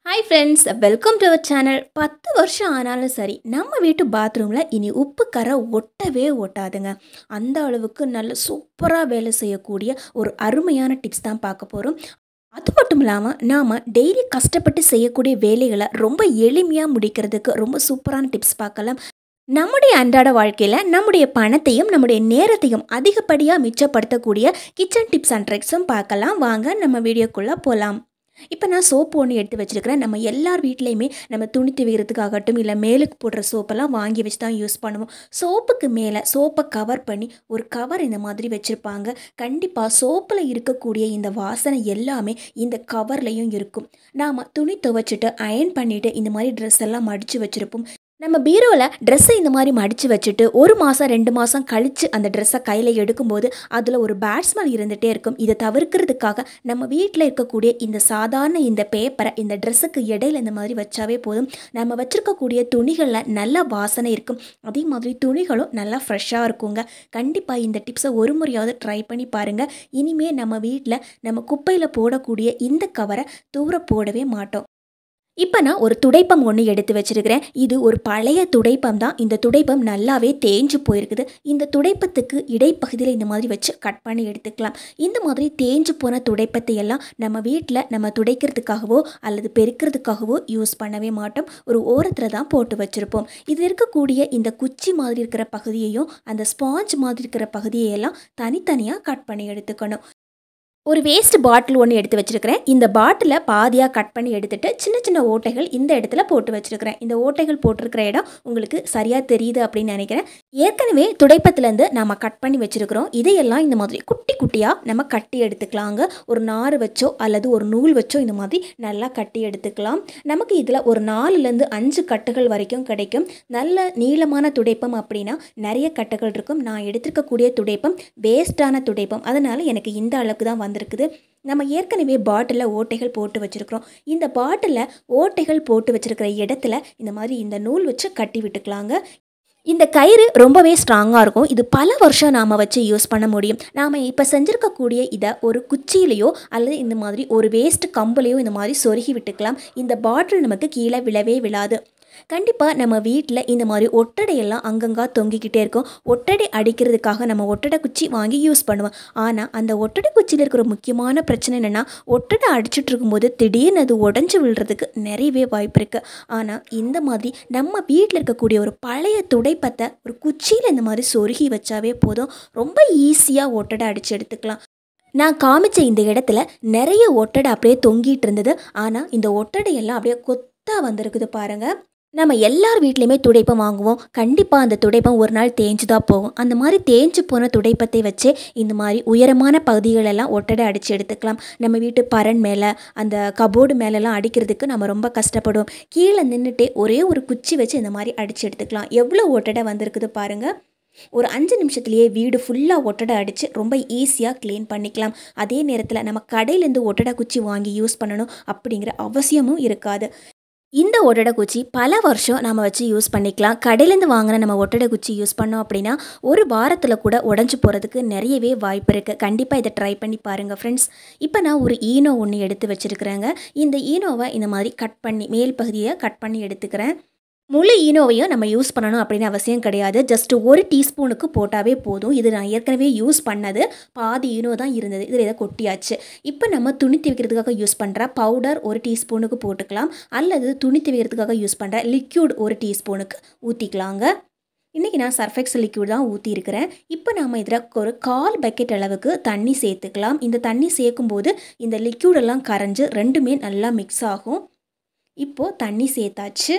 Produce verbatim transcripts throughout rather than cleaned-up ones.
Hi friends, welcome to our channel. பத்து வருஷம் ஆனாலும் சரி நம்ம வீட்டு பாத்ரூம்ல இனி உப்பு கரை ஒட்டவே ஒட்டாதுங்க. அந்த அளவுக்கு நல்ல சூப்பரா வேலை செய்யக்கூடிய ஒரு அருமையான டிப்ஸ் தான் பார்க்க போறோம். அது மட்டும் இல்லாமல் நாம் டெய்லி கஷ்டப்பட்டு செய்யக்கூடிய வேலைகளை ரொம்ப எளிமையாக முடிக்கிறதுக்கு ரொம்ப சூப்பரான டிப்ஸ் பார்க்கலாம். நம்முடைய அன்றாட வாழ்க்கையில் நம்முடைய பணத்தையும் நம்முடைய நேரத்தையும் அதிகப்படியாக மிச்சப்படுத்தக்கூடிய கிச்சன் டிப்ஸ் அண்ட் ட்ரிக்ஸும் பார்க்கலாம். வாங்க நம்ம வீடியோக்குள்ளே போகலாம். இப்போ நான் சோப்பு ஒன்று எடுத்து வச்சுருக்கிறேன். நம்ம எல்லார் வீட்லேயுமே நம்ம துணி துவைக்கிறதுக்காகட்டும் இல்லை மேலுக்கு போடுற சோப்பெல்லாம் வாங்கி வச்சு தான் யூஸ் பண்ணுவோம். சோப்புக்கு மேலே சோப்பை கவர் பண்ணி ஒரு கவர் இந்த மாதிரி வச்சுருப்பாங்க. கண்டிப்பாக சோப்பில் இருக்கக்கூடிய இந்த வாசனை எல்லாமே இந்த கவர்லேயும் இருக்கும். நாம் துணி துவைச்சிட்டு அயர்ன் பண்ணிவிட்டு இந்த மாதிரி ட்ரெஸ் எல்லாம் மடித்து வச்சுருப்போம். நம்ம பீரோவில் ட்ரெஸ்ஸை இந்த மாதிரி மடித்து வச்சுட்டு ஒரு மாதம் ரெண்டு மாதம் கழித்து அந்த ட்ரெஸ்ஸை கையில் எடுக்கும்போது அதில் ஒரு பேட் ஸ்மெல் இருந்துகிட்டே இருக்கும். இதை தவிர்க்கிறதுக்காக நம்ம வீட்டில் இருக்கக்கூடிய இந்த சாதாரண இந்த பேப்பரை இந்த ட்ரெஸ்ஸுக்கு இடையில இந்த மாதிரி வச்சாவே போதும். நம்ம வச்சுருக்கக்கூடிய துணிகளில் நல்ல வாசனை இருக்கும். அதே மாதிரி துணிகளும் நல்லா ஃப்ரெஷ்ஷாக இருக்குங்க. கண்டிப்பாக இந்த டிப்ஸை ஒரு முறையாவது ட்ரை பண்ணி பாருங்கள். இனிமேல் நம்ம வீட்டில் நம்ம குப்பையில் போடக்கூடிய இந்த கவரை தூர போடவே மாட்டோம். இப்போ நான் ஒரு துடைப்பம் ஒன்று எடுத்து வச்சுருக்கிறேன். இது ஒரு பழைய துடைப்பம் தான். இந்த துடைப்பம் நல்லாவே தேஞ்சு போயிருக்குது. இந்த துடைப்பத்துக்கு இடைப்பகுதியில் இந்த மாதிரி வச்சு கட் பண்ணி எடுத்துக்கலாம். இந்த மாதிரி தேஞ்சு போன துடைப்பத்தை எல்லாம் நம்ம வீட்டில் நம்ம துடைக்கிறதுக்காகவோ அல்லது பெருக்கிறதுக்காகவோ யூஸ் பண்ணவே மாட்டோம். ஒரு ஓரத்தில் தான் போட்டு வச்சுருப்போம். இது இருக்கக்கூடிய இந்த குச்சி மாதிரி இருக்கிற பகுதியையும் அந்த ஸ்பாஞ்ச் மாதிரி இருக்கிற பகுதியையெல்லாம் தனித்தனியாக கட் பண்ணி எடுத்துக்கணும். ஒரு வேஸ்ட் பாட்டில் ஒன்று எடுத்து வச்சுருக்கிறேன். இந்த பாட்டிலை பாதியாக கட் பண்ணி எடுத்துகிட்டு சின்ன சின்ன ஓட்டைகள் இந்த இடத்துல போட்டு வச்சுருக்கிறேன். இந்த ஓட்டைகள் போட்டிருக்கிற இடம் உங்களுக்கு சரியாக தெரியுது அப்படின்னு நினைக்கிறேன். ஏற்கனவே துடைப்பத்துலேருந்து நம்ம கட் பண்ணி வச்சுருக்கிறோம். இதையெல்லாம் இந்த மாதிரி குட்டி குட்டியாக நம்ம கட்டி எடுத்துக்கலாங்க. ஒரு நார் வச்சோ அல்லது ஒரு நூல் வச்சோ இந்த மாதிரி நல்லா கட்டி எடுத்துக்கலாம். நமக்கு இதில் ஒரு நாலுலேருந்து அஞ்சு கட்டுகள் வரைக்கும் கிடைக்கும். நல்ல நீளமான துடைப்பம் அப்படின்னா நிறைய கட்டுகள் இருக்கும். நான் எடுத்துருக்கக்கூடிய துடைப்பம் வேஸ்டான துடைப்பம், அதனால் எனக்கு இந்த அளவுக்கு தான் வந்து இருக்குது. நம்ம ஏற்கனவே பாட்டிலில் ஓட்டைகள் போட்டு வச்சுருக்கிறோம். இந்த பாட்டிலில் ஓட்டைகள் போட்டு வச்சுருக்கிற இடத்துல இந்த மாதிரி இந்த நூல் வச்சு கட்டி விட்டுக்கலாங்க. இந்த கயிறு ரொம்பவே ஸ்ட்ராங்காக இருக்கும். இது பல வருஷம் நாம் வச்சு யூஸ் பண்ண முடியும். நாம் இப்போ செஞ்சுருக்கக்கூடிய இதை ஒரு குச்சியிலையோ அல்லது இந்த மாதிரி ஒரு வேஸ்ட் கம்புலையோ இந்த மாதிரி சொருகி விட்டுக்கலாம். இந்த பாட்டில் நமக்கு கீழே விழவே விழாது. கண்டிப்பாக நம்ம வீட்டில் இந்த மாதிரி ஒட்டடையெல்லாம் அங்கங்கே தொங்கிக்கிட்டே இருக்கும். ஒட்டடை அடிக்கிறதுக்காக நம்ம ஒட்டடை குச்சி வாங்கி யூஸ் பண்ணுவோம். ஆனால் அந்த ஒட்டடை குச்சியில் இருக்கிற முக்கியமான பிரச்சனை என்னென்னா, ஒட்டடை அடிச்சுட்டு இருக்கும்போது திடீர்னு அது உடஞ்சி விழுறதுக்கு நிறையவே வாய்ப்பு இருக்குது. ஆனால் இந்த மாதிரி நம்ம வீட்டில் இருக்கக்கூடிய ஒரு பழைய துடைப்பத்தை ஒரு குச்சியில் இந்த மாதிரி சொருகி வச்சாவே போதும். ரொம்ப ஈஸியாக ஒட்டடை அடித்து எடுத்துக்கலாம். நான் காமிச்ச இந்த இடத்துல நிறைய ஒட்டடை அப்படியே தொங்கிட்டு இருந்தது. ஆனால் இந்த ஒட்டடையெல்லாம் அப்படியே கொத்தாக வந்திருக்குது பாருங்கள். நம்ம எல்லார் வீட்லேயுமே துடைப்பம் வாங்குவோம். கண்டிப்பாக அந்த துடைப்பம் ஒரு நாள் தேஞ்சு தான் போகும். அந்த மாதிரி தேஞ்சு போன துடைப்பத்தை வச்சு இந்த மாதிரி உயரமான பகுதிகளெல்லாம் ஒட்டடை அடித்து எடுத்துக்கலாம். நம்ம வீட்டு பரண் மேலே அந்த கபோர்டு மேலெல்லாம் அடிக்கிறதுக்கு நம்ம ரொம்ப கஷ்டப்படுவோம். கீழே நின்றுட்டே ஒரே ஒரு குச்சி வச்சு இந்த மாதிரி அடித்து எடுத்துக்கலாம். எவ்வளோ ஒட்டடை வந்திருக்குது பாருங்கள். ஒரு அஞ்சு நிமிஷத்துலேயே வீடு ஃபுல்லாக ஒட்டடை அடித்து ரொம்ப ஈஸியாக க்ளீன் பண்ணிக்கலாம். அதே நேரத்தில் நம்ம கடையிலேருந்து ஒட்டடை குச்சி வாங்கி யூஸ் பண்ணணும் அப்படிங்கிற அவசியமும் இருக்காது. இந்த ஒட்டடை குச்சி பல வருஷம் நம்ம வச்சு யூஸ் பண்ணிக்கலாம். கடையிலேருந்து வாங்கின நம்ம ஒட்டடை குச்சி யூஸ் பண்ணோம் அப்படின்னா ஒரு வாரத்தில் கூட உடஞ்சி போகிறதுக்கு நிறையவே வாய்ப்பு இருக்குது. கண்டிப்பாக இதை ட்ரை பண்ணி பாருங்கள் ஃப்ரெண்ட்ஸ். இப்போ நான் ஒரு ஈனோ ஒன்று எடுத்து வச்சுருக்கிறேங்க. இந்த ஈனோவை இந்த மாதிரி கட் பண்ணி மேல் பகுதியை கட் பண்ணி எடுத்துக்கிறேன். முழு ஈனோவையும் நம்ம யூஸ் பண்ணணும் அப்படின்னு அவசியம் கிடையாது. ஜஸ்ட் ஒரு டீஸ்பூனுக்கு போட்டாவே போதும். இது நான் ஏற்கனவே யூஸ் பண்ணது. பாதி ஈனோ தான் இருந்தது. இதில் இதை கொட்டியாச்சு. இப்போ நம்ம துணி துவைக்கிறதுக்காக யூஸ் பண்ணுற பவுடர் ஒரு டீஸ்பூனுக்கு போட்டுக்கலாம். அல்லது துணி துவைக்கிறதுக்காக யூஸ் பண்ணுற லிக்யூட் ஒரு டீஸ்பூனுக்கு ஊற்றிக்கலாங்க. இன்றைக்கி நான் சர்ஃபெக்ஸ் லிக்யூட் தான் ஊற்றிருக்கிறேன். இப்போ நம்ம இதில் ஒரு கால் பக்கெட் அளவுக்கு தண்ணி சேர்த்துக்கலாம். இந்த தண்ணி சேர்க்கும்போது இந்த லிக்யூடெல்லாம் கரைஞ்சி ரெண்டுமே நல்லா மிக்ஸ் ஆகும். இப்போது தண்ணி சேர்த்தாச்சு.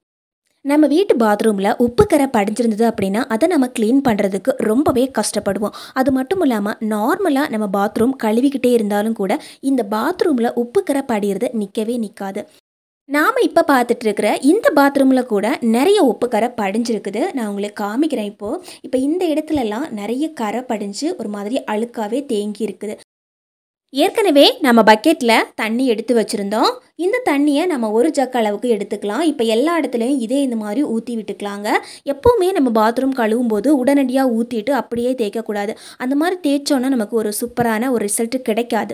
நம்ம வீட்டு பாத்ரூமில் உப்பு கரை படிஞ்சிருந்தது அப்படின்னா அதை நம்ம க்ளீன் பண்ணுறதுக்கு ரொம்பவே கஷ்டப்படுவோம். அது மட்டும் இல்லாமல் நார்மலாக நம்ம பாத்ரூம் கழுவிக்கிட்டே இருந்தாலும் கூட இந்த பாத்ரூமில் உப்பு கரை படிகிறது நிற்கவே நிற்காது. நாம் இப்போ பார்த்துட்டு இருக்கிற இந்த பாத்ரூமில் கூட நிறைய உப்பு கரை படிஞ்சிருக்குது. நான் உங்களுக்கு காமிக்கிறேன். இப்போது இப்போ இந்த இடத்துலலாம் நிறைய கரை படிஞ்சு ஒரு மாதிரி அழுக்காகவே தேங்கி இருக்குது. ஏற்கனவே நம்ம பக்கெட்டில் தண்ணி எடுத்து வச்சுருந்தோம். இந்த தண்ணியை நம்ம ஒரு ஜக் அளவுக்கு எடுத்துக்கலாம். இப்போ எல்லா இடத்துலையும் இதே இந்த மாதிரி ஊற்றி விட்டுக்கலாங்க. எப்போவுமே நம்ம பாத்ரூம் கழுவும் போது உடனடியாக ஊற்றிட்டு அப்படியே தேய்க்கக்கூடாது. அந்த மாதிரி தேய்ச்சோன்னா நமக்கு ஒரு சூப்பரான ஒரு ரிசல்ட்டு கிடைக்காது.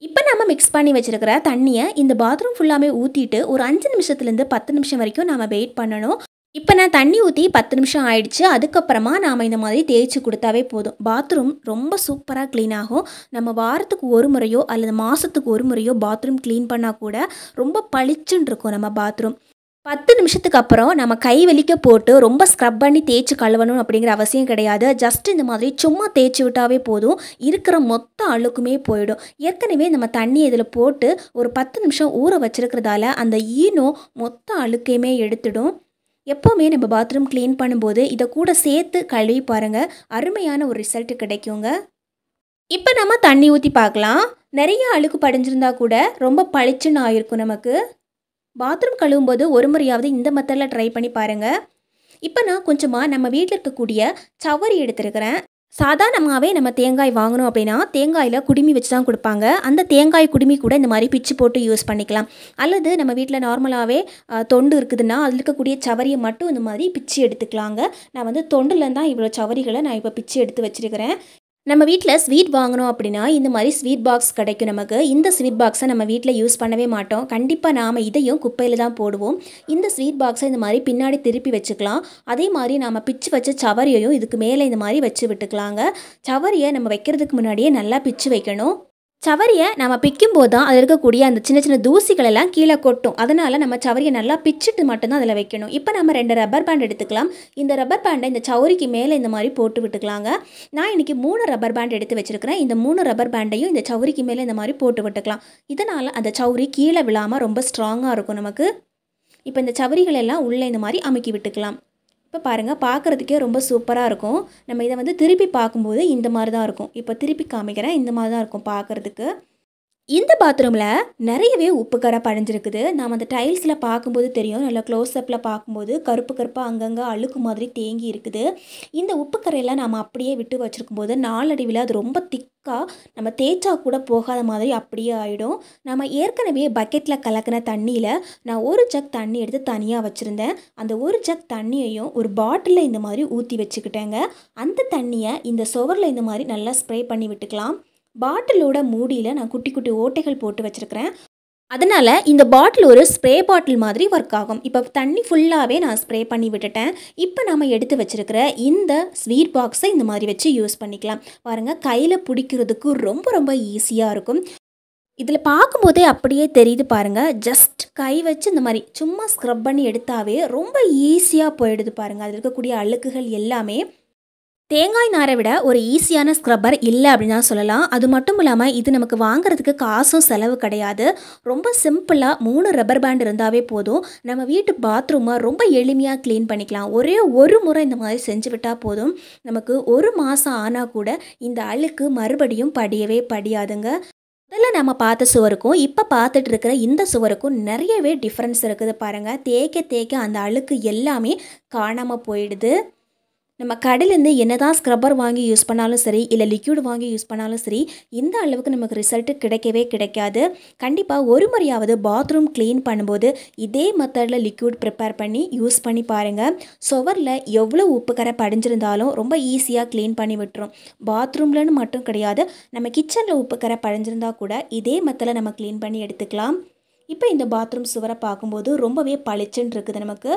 இப்போ நம்ம மிக்ஸ் பண்ணி வச்சிருக்கிற தண்ணியை இந்த பாத்ரூம் ஃபுல்லாமே ஊற்றிட்டு ஒரு அஞ்சு நிமிஷத்துலேருந்து பத்து நிமிஷம் வரைக்கும் நம்ம வெயிட் பண்ணணும். இப்போ நான் தண்ணி ஊற்றி பத்து நிமிஷம் ஆயிடுச்சு. அதுக்கப்புறமா நாம் இந்த மாதிரி தேய்ச்சி கொடுத்தாவே போதும். பாத்ரூம் ரொம்ப சூப்பராக க்ளீன் ஆகும். நம்ம வாரத்துக்கு ஒரு முறையோ அல்லது மாதத்துக்கு ஒரு முறையோ பாத்ரூம் க்ளீன் பண்ணால் கூட ரொம்ப பளிச்சுன்னு இருக்கும் நம்ம பாத்ரூம். பத்து நிமிஷத்துக்கு அப்புறம் நம்ம கை வலிக்க போட்டு ரொம்ப ஸ்க்ரப் பண்ணி தேய்ச்சி கழுவணும் அப்படிங்கிற அவசியம் கிடையாது. ஜஸ்ட் இந்த மாதிரி சும்மா தேய்ச்சி விட்டாவே போதும், இருக்கிற மொத்த அழுக்குமே போயிடும். ஏற்கனவே நம்ம தண்ணி இதில் போட்டு ஒரு பத்து நிமிஷம் ஊற வச்சிருக்கிறதால அந்த ஈனோ மொத்த அழுக்கையுமே எடுத்துடும். எப்போவுமே நம்ம பாத்ரூம் க்ளீன் பண்ணும்போது இதை கூட சேர்த்து கழுவி பாருங்கள், அருமையான ஒரு ரிசல்ட் கிடைக்குங்க. இப்போ நம்ம தண்ணி ஊற்றி பார்க்கலாம். நிறைய அழுக்கு படிஞ்சிருந்தா கூட ரொம்ப பளிச்சுன்னு ஆயிருக்கும் நமக்கு. பாத்ரூம் கழுவும் போது ஒரு முறையாவது இந்த மெத்தடில் ட்ரை பண்ணி பாருங்கள். இப்போ நான் கொஞ்சமாக நம்ம வீட்டில் இருக்கக்கூடிய சவரி எடுத்துருக்கிறேன். சாதாரணமாகவே நம்ம தேங்காய் வாங்கணும் அப்படின்னா தேங்காயில் குடுமி வச்சு தான் கொடுப்பாங்க. அந்த தேங்காய் குடுமி கூட இந்த மாதிரி பிச்சு போட்டு யூஸ் பண்ணிக்கலாம். அல்லது நம்ம வீட்டில் நார்மலாகவே தொண்டு இருக்குதுன்னா அதில் இருக்கக்கூடிய சவரியை மட்டும் இந்த மாதிரி பிச்சு எடுத்துக்கலாங்க. நான் வந்து தொண்டுலேருந்து தான் இவ்வளோ சவரிகளை நான் இப்போ பிச்சு எடுத்து வச்சுருக்கிறேன். நம்ம வீட்டில் ஸ்வீட் வாங்கணும் அப்படின்னா இந்த மாதிரி ஸ்வீட் பாக்ஸ் கிடைக்கும் நமக்கு. இந்த ஸ்வீட் பாக்ஸை நம்ம வீட்டில் யூஸ் பண்ணவே மாட்டோம். கண்டிப்பாக நாம் இதையும் குப்பையில் தான் போடுவோம். இந்த ஸ்வீட் பாக்ஸை இந்த மாதிரி பின்னாடி திருப்பி வச்சுக்கலாம். அதே மாதிரி நாம் பிச்சு வச்ச சவரியையும் இதுக்கு மேலே இந்த மாதிரி வச்சு விட்டுக்கலாங்க. சவரியை நம்ம வைக்கிறதுக்கு முன்னாடியே நல்லா பிச்சு வைக்கணும். சவரியை நம்ம பிக்கும்போது தான் அதில் இருக்கக்கூடிய அந்த சின்ன சின்ன தூசிகள் எல்லாம் கீழே கொட்டும். அதனால் நம்ம சவரியை நல்லா பிச்சுட்டு மட்டும்தான் அதில் வைக்கணும். இப்போ நம்ம ரெண்டு ரப்பர் பேண்ட் எடுத்துக்கலாம். இந்த ரப்பர் பேண்டை இந்த சவரிக்கு மேலே இந்த மாதிரி போட்டு விட்டுக்கலாங்க. நான் இன்றைக்கி மூணு ரப்பர் பேண்ட் எடுத்து வச்சுருக்கிறேன். இந்த மூணு ரப்பர் பேண்டையும் இந்த சவரிக்கு மேலே இந்த மாதிரி போட்டு விட்டுக்கலாம். இதனால் அந்த சவரி கீழே விழாமல் ரொம்ப ஸ்ட்ராங்காக இருக்கும் நமக்கு. இப்போ இந்த சவரிகள் எல்லாம் உள்ளே இந்த மாதிரி அமுக்கி விட்டுக்கலாம். இப்போ பாருங்கள், பார்க்குறதுக்கே ரொம்ப சூப்பராக இருக்கும். நம்ம இதை வந்து திருப்பி பார்க்கும்போது இந்த மாதிரி தான் இருக்கும். இப்போ திருப்பி காமிக்கிறேன், இந்த மாதிரி தான் இருக்கும் பார்க்குறதுக்கு. இந்த பாத்ரூமில் நிறையவே உப்பு கரை படிஞ்சிருக்குது. நாம் அந்த டைல்ஸில் பார்க்கும்போது தெரியும், நல்லா க்ளோஸ்அப்பில் பார்க்கும்போது கருப்பு கருப்பாக அங்கங்கே அழுக்கு மாதிரி தேங்கி இருக்குது. இந்த உப்பு கரையெல்லாம் நம்ம அப்படியே விட்டு வச்சுருக்கும் போது நாளடைவில் அது ரொம்ப திக்காக நம்ம தேய்ச்சா கூட போகாத மாதிரி அப்படியே ஆகிடும். நம்ம ஏற்கனவே பக்கெட்டில் கலக்கின தண்ணியில் நான் ஒரு ஜக் தண்ணி எடுத்து தனியாக வச்சுருந்தேன். அந்த ஒரு ஜக் தண்ணியையும் ஒரு பாட்டிலில் இந்த மாதிரி ஊற்றி வச்சுக்கிட்டேங்க. அந்த தண்ணியை இந்த சுவரில் இந்த மாதிரி நல்லா ஸ்ப்ரே பண்ணி விட்டுக்கலாம். பாட்டிலோட மூடியில் நான் குட்டி குட்டி ஓட்டைகள் போட்டு வச்சுருக்கிறேன். அதனால் இந்த பாட்டில் ஒரு ஸ்ப்ரே பாட்டில் மாதிரி ஒர்க் ஆகும். இப்போ தண்ணி ஃபுல்லாகவே நான் ஸ்ப்ரே பண்ணி விட்டுட்டேன். இப்போ நம்ம எடுத்து வச்சுருக்கிற இந்த ஸ்வீட் பாக்ஸை இந்த மாதிரி வச்சு யூஸ் பண்ணிக்கலாம். பாருங்கள், கையில் பிடிக்கிறதுக்கு ரொம்ப ரொம்ப ஈஸியாக இருக்கும். இதில் பார்க்கும்போதே அப்படியே தெரியுது பாருங்கள். ஜஸ்ட் கை வச்சு இந்த மாதிரி சும்மா ஸ்க்ரப் பண்ணி எடுத்தாவே ரொம்ப ஈஸியாக போயிடுது பாருங்கள். அதில் இருக்கக்கூடிய அழுக்குகள் எல்லாமே. தேங்காய் நாரை விட ஒரு ஈஸியான ஸ்க்ரப்பர் இல்லை அப்படின்னு தான் சொல்லலாம். அது மட்டும் இல்லாமல் இது நமக்கு வாங்குறதுக்கு காசும் செலவு கிடையாது. ரொம்ப சிம்பிளாக மூணு ரப்பர் பேண்ட் இருந்தாவே போதும். நம்ம வீட்டு பாத்ரூமை ரொம்ப எளிமையாக க்ளீன் பண்ணிக்கலாம். ஒரே ஒரு முறை இந்த மாதிரி செஞ்சு விட்டால் போதும். நமக்கு ஒரு மாதம் ஆனால் கூட இந்த அழுக்கு மறுபடியும் படியவே படியாதுங்க. முதல்ல நம்ம பார்த்த சுவருக்கும் இப்போ பார்த்துட்டு இருக்கிற இந்த சுவருக்கும் நிறையவே டிஃப்ரென்ஸ் இருக்குது பாருங்கள். தேய்க்க தேய்க்க அந்த அழுக்கு எல்லாமே காணாமல் போயிடுது. நம்ம கடையிலேருந்து என்ன தான் ஸ்க்ரப்பர் வாங்கி யூஸ் பண்ணாலும் சரி, இல்லை லிக்யூட் வாங்கி யூஸ் பண்ணாலும் சரி, இந்த அளவுக்கு நமக்கு ரிசல்ட்டு கிடைக்கவே கிடைக்காது. கண்டிப்பாக ஒரு முறையாவது பாத்ரூம் க்ளீன் பண்ணும்போது இதே மெத்தடில் லிக்யூட் ப்ரிப்பேர் பண்ணி யூஸ் பண்ணி பாருங்கள். சுவரில் எவ்வளோ உப்பு கரை படிஞ்சிருந்தாலும் ரொம்ப ஈஸியாக க்ளீன் பண்ணி விட்டுரும். பாத்ரூம்லன்னு மட்டும் கிடையாது, நம்ம கிச்சனில் உப்பு கரை படிஞ்சிருந்தா கூட இதே மெத்தடில் நம்ம க்ளீன் பண்ணி எடுத்துக்கலாம். இப்போ இந்த பாத்ரூம் சுவரை பார்க்கும்போது ரொம்பவே பளிச்சுன்னு இருக்குது நமக்கு.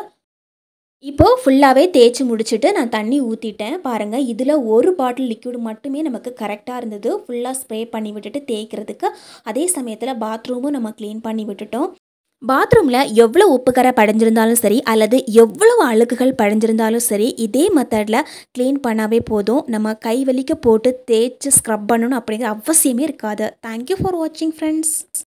இப்போது ஃபுல்லாகவே தேய்ச்சி முடிச்சுட்டு நான் தண்ணி ஊற்றிட்டேன் பாருங்கள். இதில் ஒரு பாட்டில் லிக்யூடு மட்டுமே நமக்கு கரெக்டாக இருந்தது. ஃபுல்லாக ஸ்ப்ரே பண்ணி விட்டுட்டு தேய்க்கிறதுக்கு. அதே சமயத்தில் பாத்ரூமும் நம்ம க்ளீன் பண்ணி விட்டுட்டோம். பாத்ரூமில் எவ்வளோ உப்பு கரை படிஞ்சிருந்தாலும் சரி, அல்லது எவ்வளோ அழுக்குகள் படிஞ்சிருந்தாலும் சரி, இதே மெத்தடில் க்ளீன் பண்ணாவே போதும். நம்ம கை வலிக்க போட்டு தேய்ச்சி ஸ்க்ரப் பண்ணணும் அப்படிங்கிற அவசியமே இருக்காது. தேங்க்யூ ஃபார் வாட்சிங் ஃப்ரெண்ட்ஸ்.